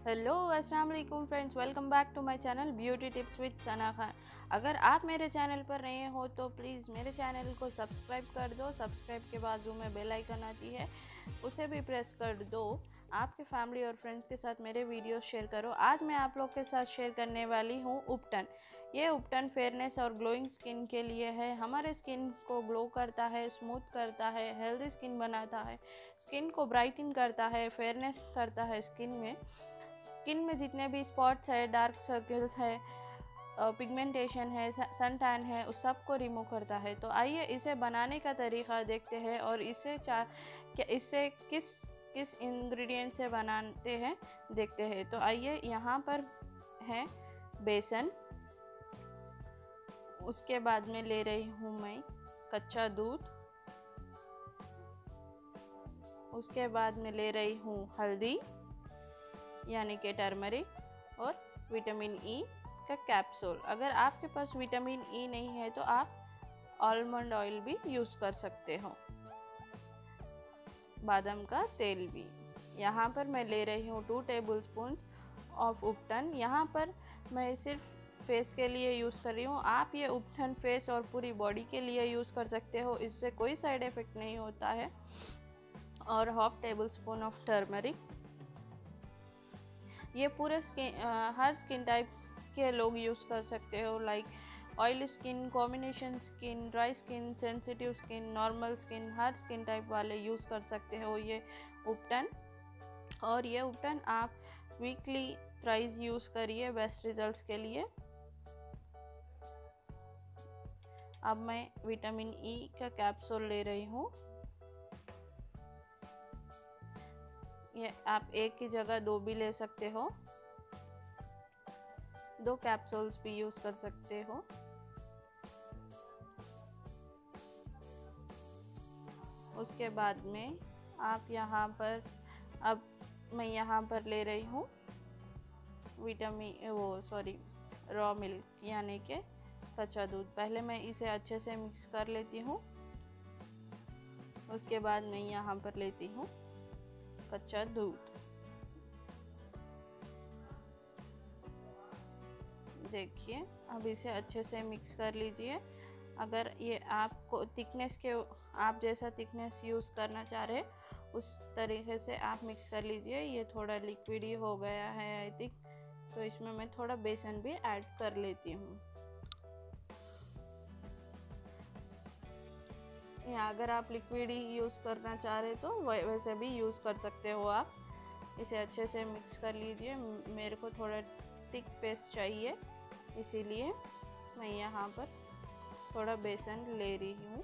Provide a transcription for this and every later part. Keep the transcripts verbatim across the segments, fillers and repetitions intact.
Hello अस्सलाम वालेकुम friends, welcome back to my channel beauty tips with Sana Khan. अगर आप मेरे चैनल पर नए हो तो प्लीज़ मेरे चैनल को सब्सक्राइब कर दो। सब्सक्राइब के बाजू में बेल आइकन आती है, उसे भी प्रेस कर दो। आपके फैमिली और फ्रेंड्स के साथ मेरे वीडियो शेयर करो। आज मैं आप लोग के साथ शेयर करने वाली हूँ उपटन। ये उपटन फेयरनेस और ग्लोइंग स्किन के लिए है। हमारे स्किन को ग्लो करता है, स्मूथ करता है, हेल्दी स्किन बनाता है, स्किन को ब्राइटन करता है, फेयरनेस करता है। स्किन में स्किन में जितने भी स्पॉट्स है, डार्क सर्कल्स है, पिगमेंटेशन है, सन टैन है, उस सब को रिमूव करता है। तो आइए इसे बनाने का तरीका देखते हैं और इसे चार क्या इससे किस किस इंग्रेडिएंट से बनाते हैं देखते हैं। तो आइए, यहाँ पर है बेसन, उसके बाद में ले रही हूँ मैं कच्चा दूध, उसके बाद में ले रही हूँ हल्दी यानी कि टर्मरिक और विटामिन ई का कैप्सूल। अगर आपके पास विटामिन ई नहीं है तो आप आलमंड ऑयल भी यूज़ कर सकते हो, बादाम का तेल भी। यहाँ पर मैं ले रही हूँ टू टेबल स्पून ऑफ उपटन। यहाँ पर मैं सिर्फ फेस के लिए यूज़ कर रही हूँ। आप ये उपटन फेस और पूरी बॉडी के लिए यूज़ कर सकते हो, इससे कोई साइड इफ़ेक्ट नहीं होता है। और half tablespoon of turmeric. ये पूरे स्किन हर स्किन टाइप के लोग यूज़ कर सकते हो, like oil skin, combination skin, dry skin, sensitive skin, normal skin, हर स्किन टाइप वाले यूज़ कर सकते हो ये उपटन। और ये उपटन आप वीकली थ्राइस यूज़ करिए बेस्ट रिजल्ट्स के लिए। अब मैं विटामिन ई का कैप्सूल ले रही हूँ। ये आप एक की जगह दो भी ले सकते हो, दो कैप्सूल्स भी यूज़ कर सकते हो। उसके बाद में आप यहाँ पर, अब मैं यहाँ पर ले रही हूँ विटामिन वो सॉरी रॉ मिल्क यानी कि कच्चा दूध। पहले मैं इसे अच्छे से मिक्स कर लेती हूँ। उसके बाद मैं यहाँ पर लेती हूँ कच्चा दूध। देखिए, अब इसे अच्छे से मिक्स कर लीजिए। अगर ये आपको थिकनेस के आप जैसा थिकनेस यूज़ करना चाह रहे उस तरीके से आप मिक्स कर लीजिए। ये थोड़ा लिक्विड ही हो गया है आई थिंक, तो इसमें मैं थोड़ा बेसन भी ऐड कर लेती हूँ। या अगर आप लिक्विड ही यूज़ करना चाह रहे तो वैसे भी यूज़ कर सकते हो आप। इसे अच्छे से मिक्स कर लीजिए। मेरे को थोड़ा थिक पेस्ट चाहिए, इसीलिए मैं यहाँ पर थोड़ा बेसन ले रही हूँ।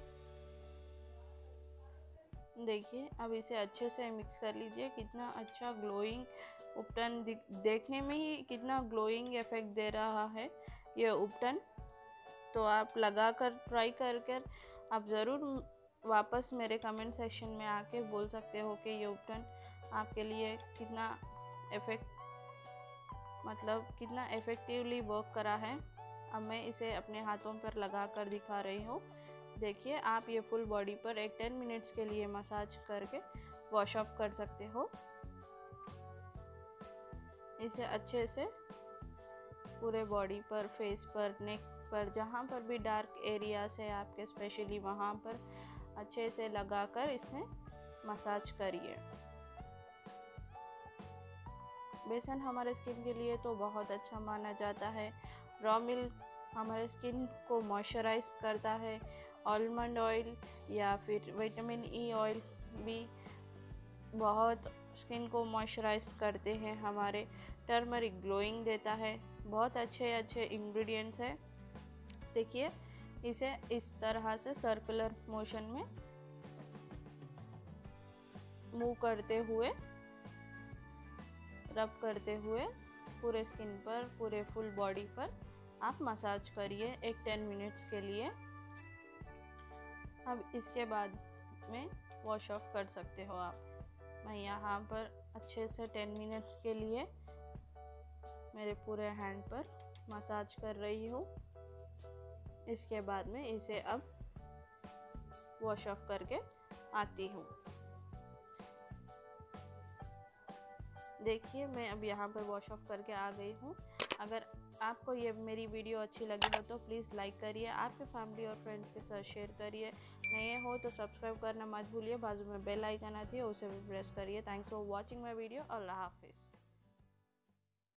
देखिए, अब इसे अच्छे से मिक्स कर लीजिए। कितना अच्छा ग्लोइंग उपटन, देखने में ही कितना ग्लोइंग इफेक्ट दे रहा है ये उपटन। तो आप लगा कर ट्राई कर कर आप ज़रूर वापस मेरे कमेंट सेक्शन में आके बोल सकते हो कि ये उपटन आपके लिए कितना इफेक्ट मतलब कितना इफ़ेक्टिवली वर्क करा है। अब मैं इसे अपने हाथों पर लगा कर दिखा रही हूँ। देखिए, आप ये फुल बॉडी पर एक टेन मिनट्स के लिए मसाज करके वॉश ऑफ कर सकते हो। इसे अच्छे से पूरे बॉडी पर, फेस पर, नेक पर, जहाँ पर भी डार्क एरियाज है आपके स्पेशली, वहाँ पर अच्छे से लगाकर इसे मसाज करिए। बेसन हमारे स्किन के लिए तो बहुत अच्छा माना जाता है। रॉ मिल्क हमारे स्किन को मॉइस्चराइज करता है। आलमंड ऑयल या फिर विटामिन ई ऑयल भी बहुत स्किन को मॉइस्चराइज करते हैं हमारे। टर्मरिक ग्लोइंग देता है। बहुत अच्छे अच्छे इंग्रेडिएंट्स हैं। देखिए, इसे इस तरह से सर्कुलर मोशन में मूव करते हुए, रब करते हुए पूरे स्किन पर, पूरे फुल बॉडी पर आप मसाज करिए एक टेन मिनट्स के लिए। अब इसके बाद में वॉश ऑफ कर सकते हो आप। मैं यहाँ पर अच्छे से टेन मिनट्स के लिए मेरे पूरे हैंड पर मसाज कर रही हूँ। इसके बाद में इसे अब वॉश ऑफ करके आती हूँ। देखिए मैं अब यहाँ पर वॉश ऑफ करके आ गई हूँ। अगर आपको ये मेरी वीडियो अच्छी लगी हो तो प्लीज़ लाइक करिए, आपके फैमिली और फ्रेंड्स के साथ शेयर करिए। नए हो तो सब्सक्राइब करना मत भूलिए, बाजू में बेल आइकन आती है उसे भी प्रेस करिए। Thanks for watching my video. अल्लाह हाफिज़।